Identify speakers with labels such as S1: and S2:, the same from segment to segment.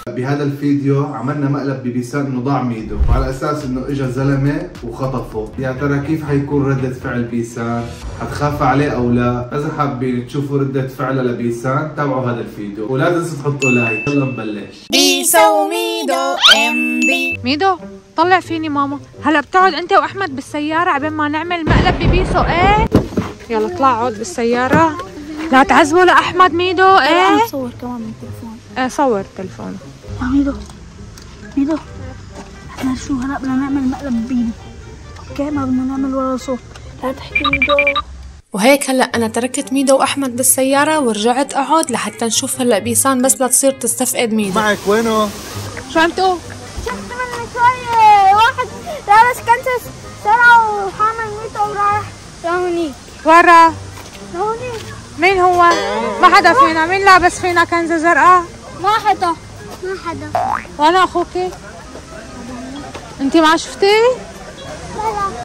S1: بهذا الفيديو عملنا مقلب ببيسان انه ضاع ميدو، وعلى اساس انه اجى زلمه وخطفه. يا ترى كيف حيكون ردة فعل بيسان؟ حتخاف عليه او لا؟ اذا حابين تشوفوا ردة فعلها لبيسان تابعوا هذا الفيديو، ولا تنسوا تحطوا لايك. يلا نبلش.
S2: بيسو وميدو MB.
S3: ميدو طلع فيني ماما، هلا بتقعد انت واحمد بالسياره عبين ما نعمل مقلب ببيسو. ايه يلا اطلع اقعد بالسياره، لا تعذبوا لاحمد. ميدو ايه
S2: صور كمان من التليفون.
S3: ايه صور تلفونه.
S2: يا ميدو احنا شو هلا بدنا نعمل مقلب بيدو، اوكي؟ ما بدنا نعمل ولا صوت، لا تحكي ميدو.
S4: وهيك هلا انا تركت ميدو واحمد بالسياره ورجعت اقعد لحتى نشوف هلا بيسان بس لا تصير تستفقد ميدو.
S1: معك وينه؟
S3: شو عم تقول؟
S2: شفت من شوي واحد لابس كنسة سرعة وحامل ميدو ورايح لهونيك.
S3: ورا
S2: لهونيك
S3: مين هو؟ ما حدا فينا. مين لابس فينا كنزه زرقاء؟
S2: ما حدا.
S3: وانا اخوكي. انتي ما شفتي؟
S2: لا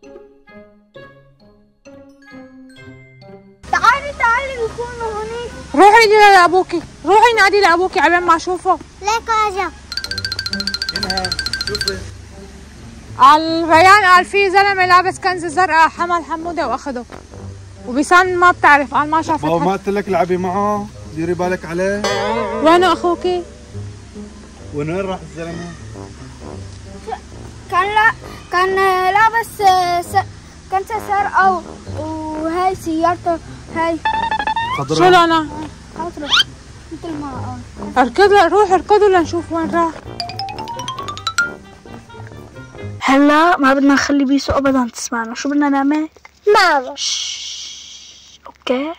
S2: تعالي بيكونوا هونيك.
S3: روحي لابوكي، روحي نادي لابوكي عبين ما اشوفه.
S2: ليك اجا
S1: هنا شوفي.
S3: الريان قال في زلمه لابس كنزه زرقاء حمل حموده واخده، وبيسان ما بتعرف، قال ما شافت.
S1: بابا ما قلت لك العبي معه؟ ديري بالك عليه.
S3: وينه اخوكي؟
S1: وين راح الزلمه؟
S2: كان لابس كنسة زرقاء وهي سيارته هاي
S3: شو لونه؟
S2: خضرا مثل ما
S3: اركض، روح اركضوا لنشوف وين راح.
S2: هلا ما بدنا نخلي بيسو ابدا تسمعنا. شو بدنا نعمل؟ ما اوكي.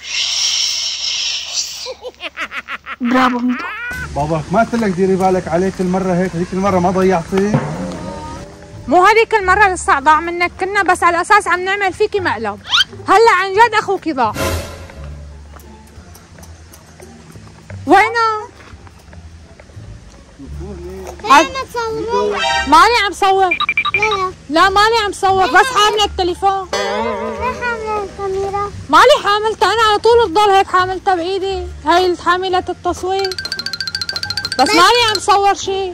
S2: برافو ميدو.
S1: بابا ما قلت لك ديري بالك عليه كل مره هيك؟ هذيك المره ما ضيعتي؟
S3: مو هذيك المره لسه ضاع منك، كنا بس على اساس عم نعمل فيكي مقلب. هلا عن جد اخوكي ضاع. وينه؟ ماني عم صور. لا ماني عم صور، بس حامله التليفون.
S2: حامله الكاميرا.
S3: مالي حاملتها انا، على طول بضل هيك حاملتها بايدي، هاي حامله التصوير، بس ماني عم صور شيء.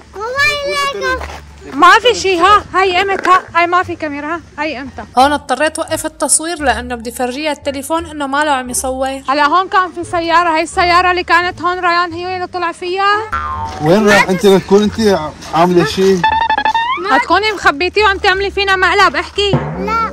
S3: ما في شيء. هاي قمت. هاي ما في كاميرا. هاي قمتها.
S4: هون اضطريت وقف التصوير لانه بدي فرجيها التليفون انه ما له عم يصور.
S3: هلا هون كان في سياره، هاي السياره اللي كانت هون ريان هي اللي طلع فيها.
S1: وين راح انت؟ بتكون انت عامله شيء؟
S3: هتكوني مخبيتي وعم تعملي فينا مقلب. احكي.
S2: لا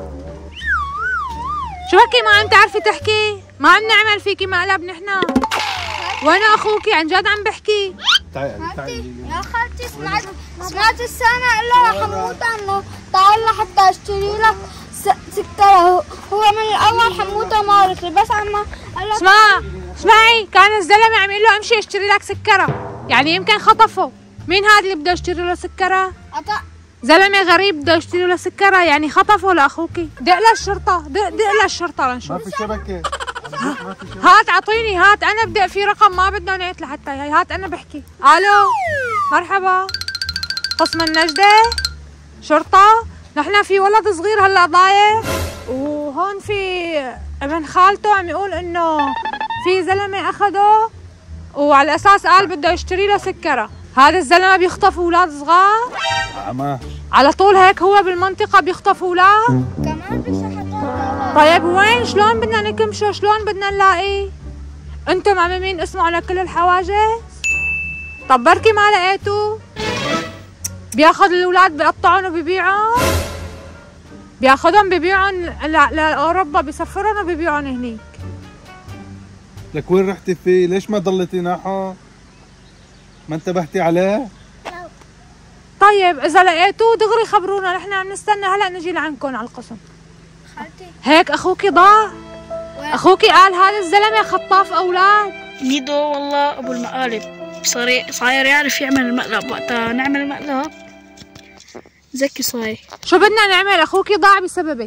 S3: شو هيك ما عم تعرفي تحكي؟ ما عم نعمل فيكي مقلب نحن. وين اخوكي؟ عن جد عم بحكي.
S1: تعالي
S2: يا خالتي سمعت السنة إلا حموتة إنه تعال لحتى أشتري لك سكرة. هو من الأول حموتة ما رضي، بس عم
S3: اسمعي، كان الزلمه عم يقول له امشي اشتري لك سكره، يعني يمكن خطفه. مين هذا اللي بده يشتري له سكره؟ زلمه غريب بده يشتري له سكره، يعني خطفه لاخوكي. دق للشرطه، دق للشرطه لنشوف.
S1: ما في شبكه.
S3: هات اعطيني، هات انا بدي في رقم، ما بدنا نعيط لحتى هي. هات انا بحكي. الو مرحبا، قسم النجدة شرطة. نحن في ولد صغير هلا ضايع، وهون في ابن خالته عم يقول انه في زلمة اخده وعلى اساس قال بده يشتري له سكرة. هذا الزلمة بيخطف اولاد صغار على طول هيك، هو بالمنطقة بيخطف اولاد
S2: كمان بشحطوا.
S3: طيب وين؟ شلون بدنا نكمشه؟ شلون بدنا نلاقيه؟ انتم معممين اسمه على كل الحواجز؟ طب بركي ما لقيتوا؟ بياخذ الاولاد بيقطعهم وبيبيعهم؟ بياخذهم بيبيعهم لاوروبا، بيسفرهم وبيبيعهم هنيك.
S1: لك وين رحتي فيه؟ ليش ما ضليتي ناحه؟ ما انتبهتي عليه؟
S3: طيب اذا لقيتوه دغري خبرونا، نحن عم نستنى هلا نجي لعندكم على القسم.
S2: خالتي
S3: هيك اخوكي ضاع؟ اخوكي قال هذا الزلمه خطاف اولاد.
S5: ميدو والله ابو المقالب، صاير يعرف يعمل المقلب. وقتها نعمل المقلب ذكي صاير.
S3: شو بدنا نعمل؟ اخوكي ضاع بسببي.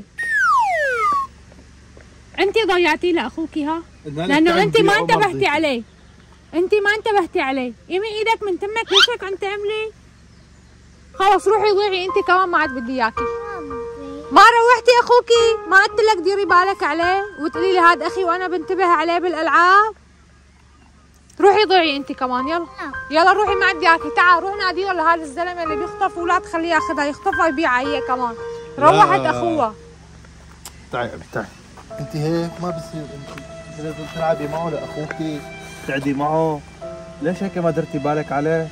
S3: انت ضيعتي لاخوكي لانه انت ما انتبهتي عليه. انت ما انتبهتي عليه. يمي ايدك من تمك. ليش هيك عم تعملي؟ خلص روحي ضيعي انت كمان، ما عاد بدي اياكي. ما روحتي اخوكي؟ ما قلت لك ديري بالك عليه وتقولي لي هاد اخي وانا بنتبه عليه بالالعاب؟ روحي ضيعي انت كمان. يلا يلا روحي ما عندي اياكي. تعال روح ناديله لهذا الزلمه اللي بيخطف ولا تخليه ياخذها، يخطفها ويبيعها هي كمان. روحت اخوها.
S6: تعي ابي تعي. انت هيك ما بصير، انت لازم تلعبي معه لاخوك، تقعدي معه. ليش هيك ما درتي بالك عليه؟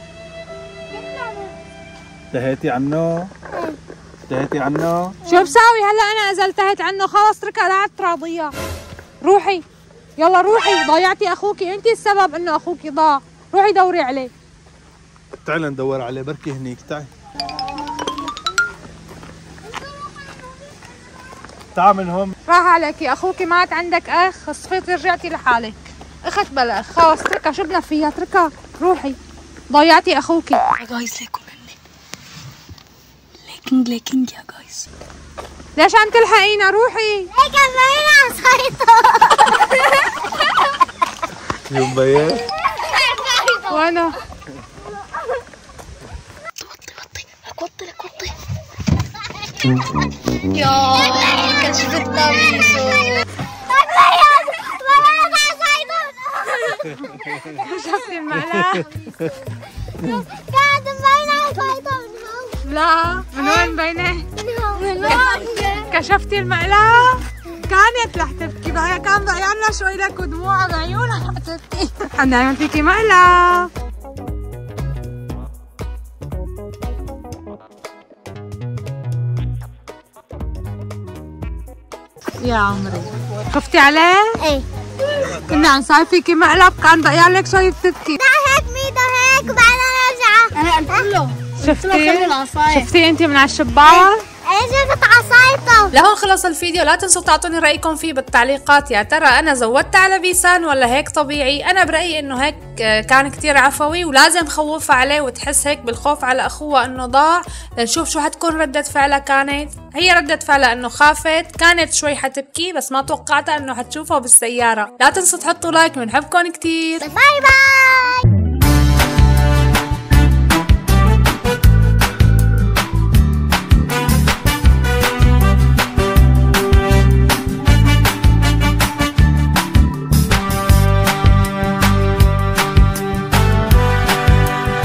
S6: انتهيتي عنه؟ انتهيتي عنه؟
S3: شو بساوي هلا انا اذا التهيت عنه؟ خلص اتركها لا تراضيها. روحي يلا روحي، ضيعتي اخوكي، انت السبب انه اخوكي ضاع. روحي دوري عليه.
S6: تعالي ندور عليه بركي هنيك. تعي تعال من هون.
S3: راح عليكي، اخوكي مات، عندك اخ، صفيتي رجعتي لحالك. اخت بلا اخ، خلص اتركها، شو بدنا فيها؟ اتركها روحي، ضيعتي اخوكي.
S5: يا جايز ليكم ليكينج يا جايز.
S3: ليش عم تلحقينا؟ روحي.
S2: هيك بينا صايته.
S6: يوم بيان
S3: وانا
S5: وطي يا كشفت ناميسو.
S3: شفتي المعلقة؟
S2: قاعد بينا صايته من هون.
S3: لا من وين مبينة؟
S2: من هون.
S3: كشفتي المعلقة؟ كانت رح تبكي بقى، كان ضيعنا شوي لك ودموعها بعيونها رح تبكي. انا عملتيكي مقلب. يا عمري شفتي عليه؟
S2: ايه
S3: كنا عم نساوي فيكي مقلب، كان ضيع لك شوي بتبكي.
S2: لا هيك ميدو هيك وبعدين رجعت. انا قلت له
S3: شفتي انت من على الشباك؟
S2: ايه شفت عصايته.
S4: لهون خلص الفيديو، لا تنسوا تعطوني رأيكم فيه بالتعليقات. يا ترى أنا زودت على بيسان ولا هيك طبيعي؟ أنا برأيي إنه هيك كان كتير عفوي، ولازم خوفها عليه وتحس هيك بالخوف على أخوها إنه ضاع، لنشوف شو حتكون ردة فعلها. كانت هي ردة فعلها إنه خافت، كانت شوي حتبكي بس ما توقعتها إنه حتشوفه بالسيارة. لا تنسوا تحطوا لايك، بنحبكم كتير.
S2: باي باي.